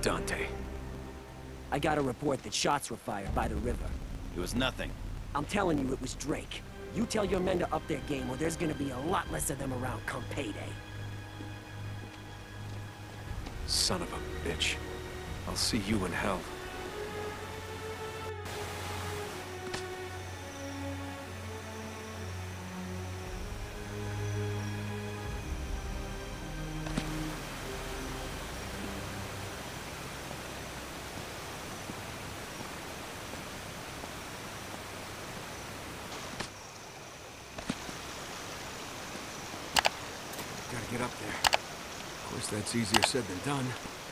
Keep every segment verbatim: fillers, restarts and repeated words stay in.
Dante. I got a report that shots were fired by the river. It was nothing. I'm telling you, it was Drake. You tell your men to up their game, or there's gonna be a lot less of them around come payday. Son of a bitch. I'll see you in hell. Gotta get up there. Of course, that's easier said than done.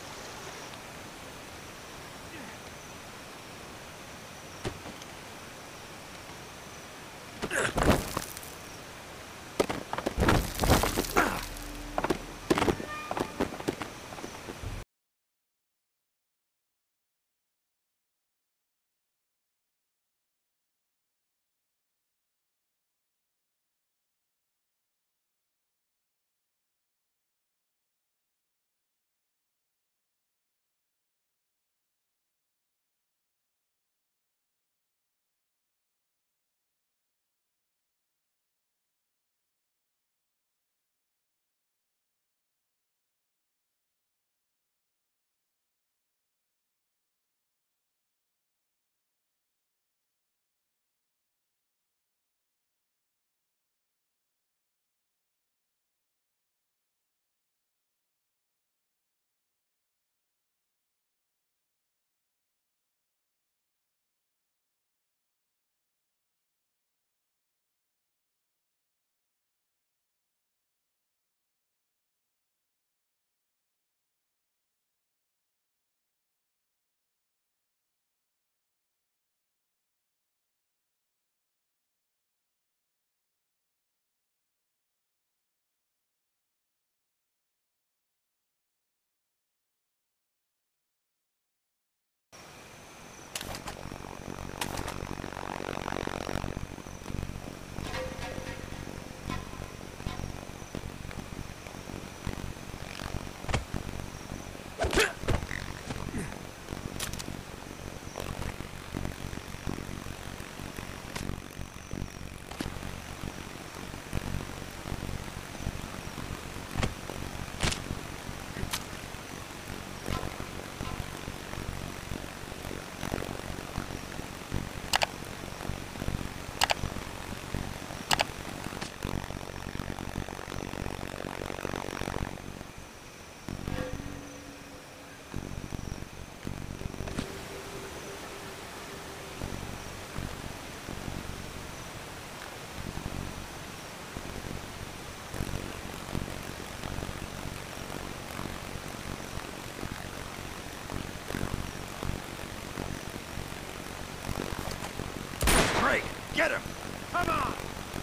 Get him! Come on!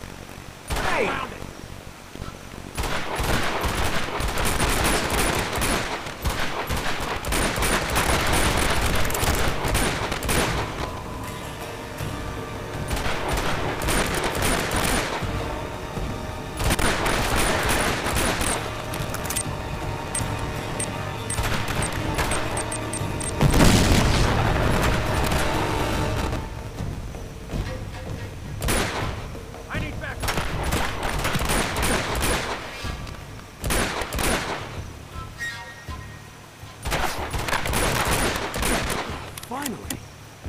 Hey! Found it. Finally!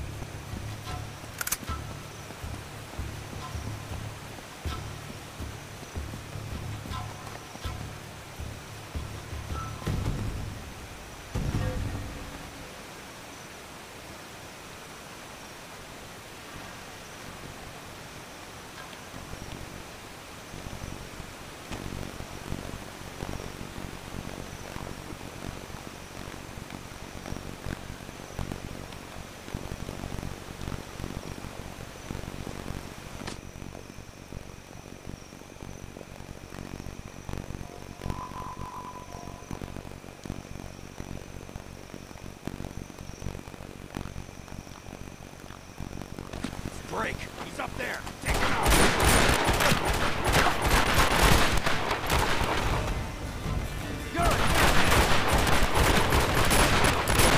Break! He's up there! Take him out! You're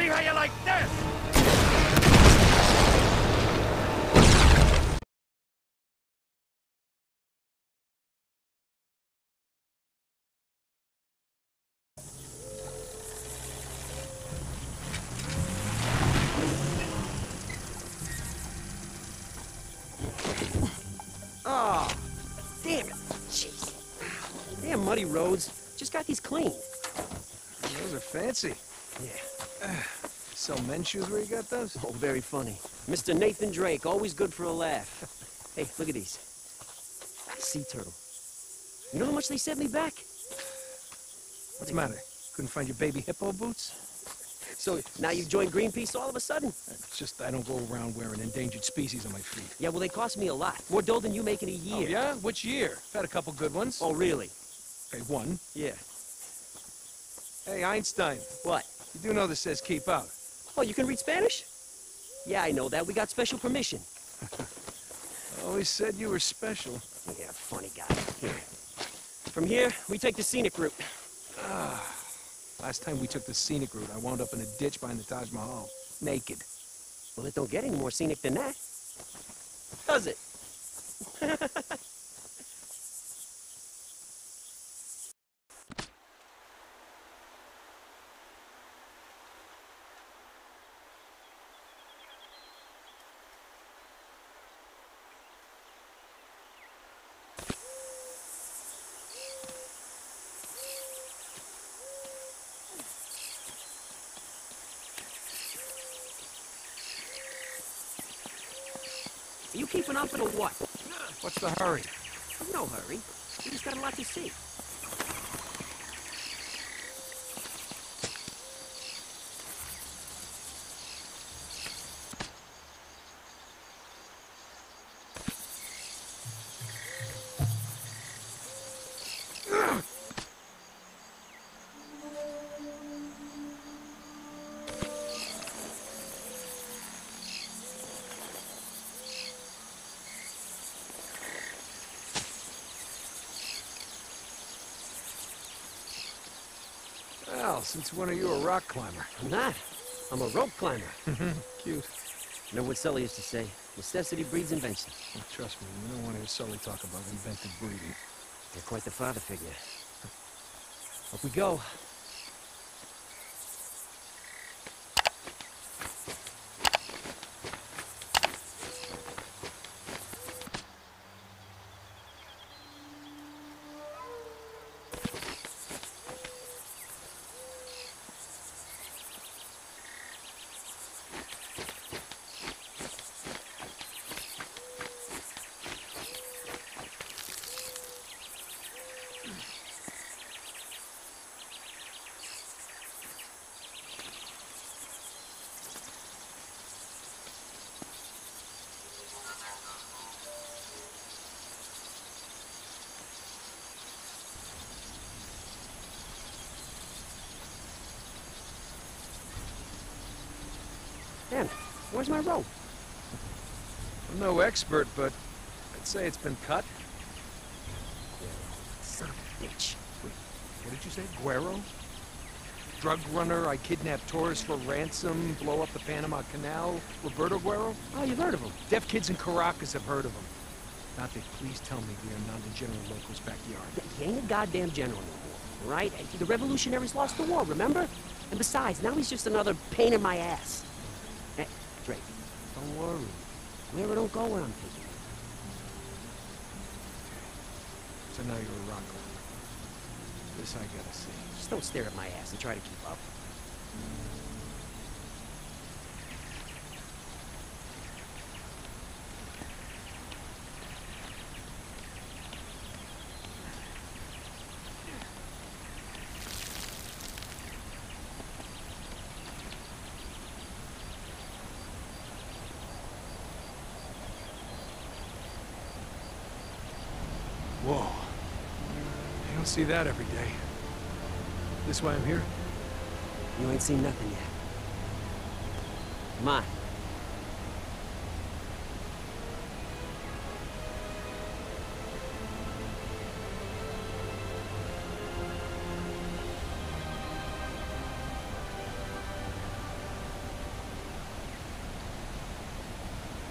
see how you like this! Oh, damn it. Jeez. Damn muddy roads. Just got these clean. Those are fancy. Yeah. Sell men's shoes where you got those? Oh, very funny. Mister Nathan Drake, always good for a laugh. Hey, look at these. Sea turtle. You know how much they set me back? What's the matter? Couldn't find your baby hippo boots? So now you've joined Greenpeace all of a sudden? It's just I don't go around wearing endangered species on my feet. Yeah, well, they cost me a lot. More dough than you make in a year. Oh, yeah? Which year? I've had a couple good ones. Oh, really? Okay, one. Yeah. Hey, Einstein. What? You do know this says keep out. Oh, you can read Spanish? Yeah, I know that. We got special permission. I always said you were special. Yeah, funny guy. Here. From here, we take the scenic route. Last time we took the scenic route, I wound up in a ditch behind the Taj Mahal. Naked. Well, it don't get any more scenic than that. Does it? Are you keeping up or what? What's the hurry? No hurry. We just got a lot to see. Well, since when are you a rock climber? I'm not. I'm a rope climber. Cute. Remember what Sully used to say? Necessity breeds invention. Well, trust me, you don't want to hear Sully talk about inventive breeding. You're quite the father figure. Up we go. Man, where's my rope? I'm no expert, but I'd say it's been cut. Son of a bitch. What did you say? Guerrero? Drug runner, I kidnap tourists for ransom, blow up the Panama Canal. Roberto Guerrero? Oh, you've heard of him. Deaf kids in Caracas have heard of him. Dante, please tell me we are not in General Loco's backyard. He ain't a goddamn general no more, right? The revolutionaries lost the war, remember? And besides, now he's just another pain in my ass. Hey, Drake, don't worry. Guerrero don't go where I'm taking him. So now you're a rock climber. This I gotta see. Just don't stare at my ass and try to keep up. Whoa. You don't see that every day. This why I'm here? You ain't seen nothing yet. Come on.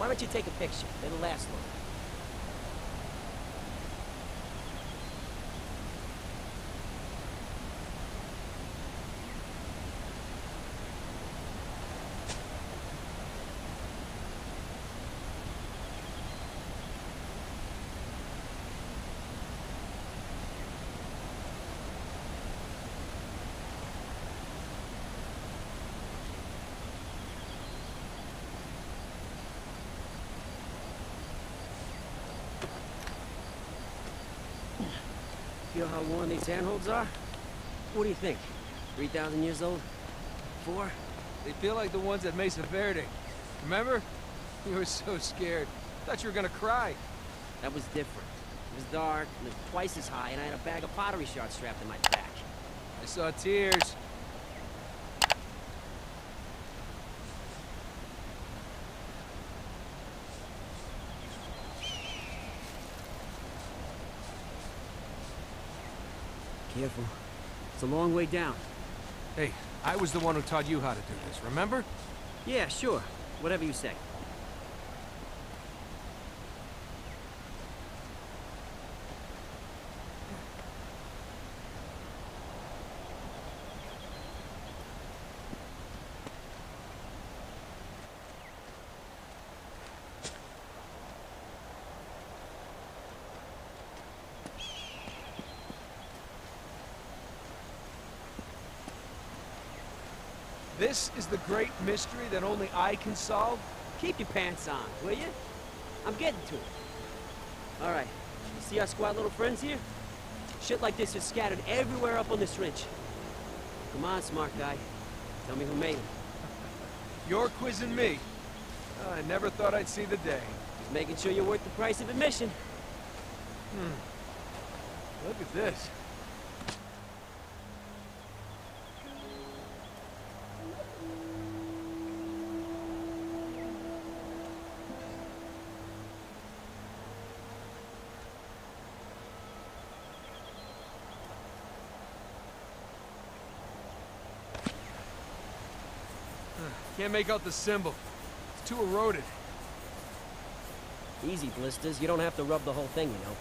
Why don't you take a picture? It'll last long. Feel how worn these handholds are? What do you think? three thousand years old? Four? They feel like the ones at Mesa Verde. Remember? You were so scared. Thought you were gonna cry. That was different. It was dark, and it was twice as high, and I had a bag of pottery shards strapped in my back. I saw tears. Careful. It's a long way down. Hey, I was the one who taught you how to do this, remember? Yeah, sure. Whatever you say. This is the great mystery that only I can solve? Keep your pants on, will you? I'm getting to it. All right. You see our squad little friends here? Shit like this is scattered everywhere up on this ridge. Come on, smart guy. Tell me who made them. You're quizzing me. Oh, I never thought I'd see the day. Just making sure you're worth the price of admission. Hmm. Look at this. Can't make out the symbol. It's too eroded. Easy, blisters. You don't have to rub the whole thing, you know.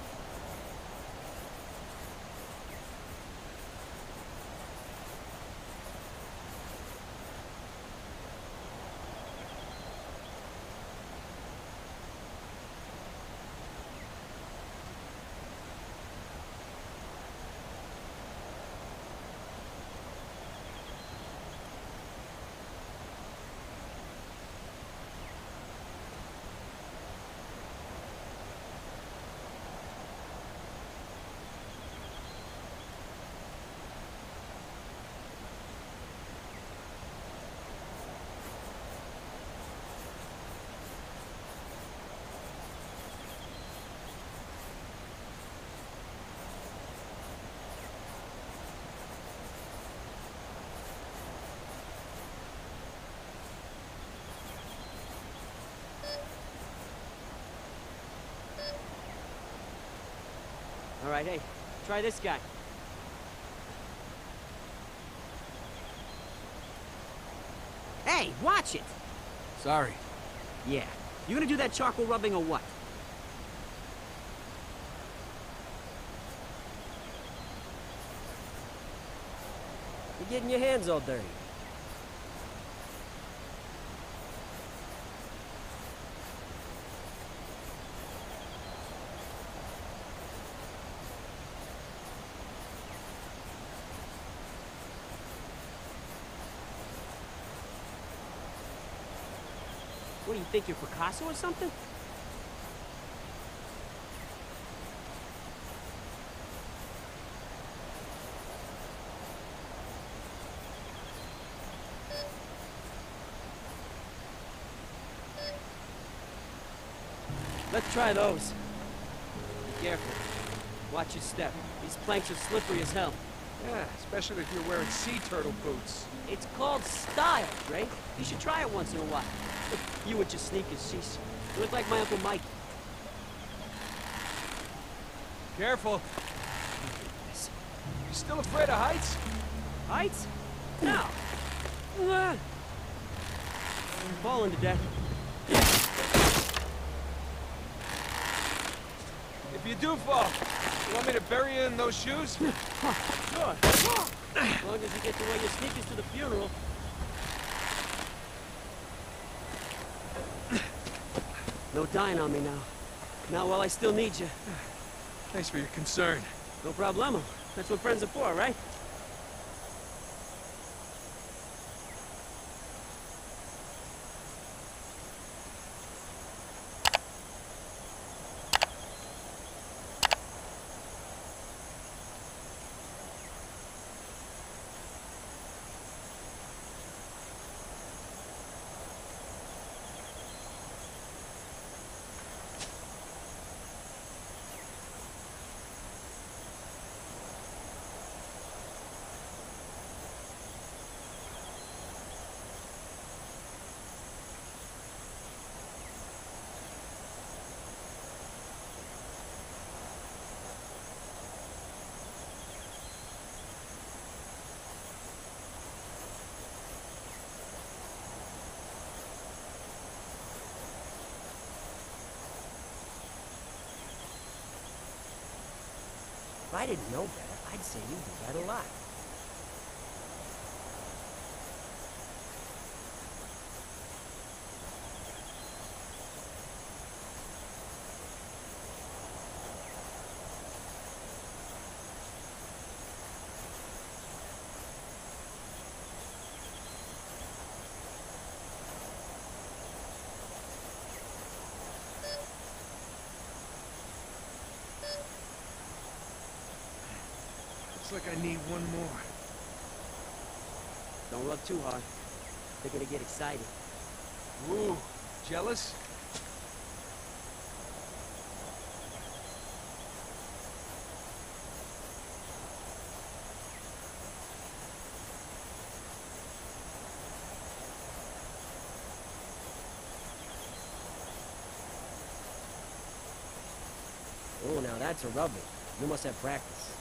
All right, hey, try this guy. Hey, watch it! Sorry. Yeah. You gonna do that charcoal rubbing or what? You're getting your hands all dirty. What do you think, you're Picasso or something? Let's try those. Be careful. Watch your step. These planks are slippery as hell. Yeah, especially if you're wearing sea turtle boots. It's called style, Drake. You should try it once in a while. Look, you with your sneakers, sheesh. You look like my Uncle Mike. Careful. You still afraid of heights? Heights? No. Uh, I'm falling to death. If you do fall, you want me to bury you in those shoes? Sure. As long as you get to wear your sneakers to the funeral. No dying on me now. Not while I still need you. Thanks for your concern. No problemo. That's what friends are for, right? If I didn't know better, I'd say you do that a lot. Looks like I need one more. Don't rub too hard. They're gonna get excited. Ooh, jealous? Oh, now that's a rubber. You must have practice.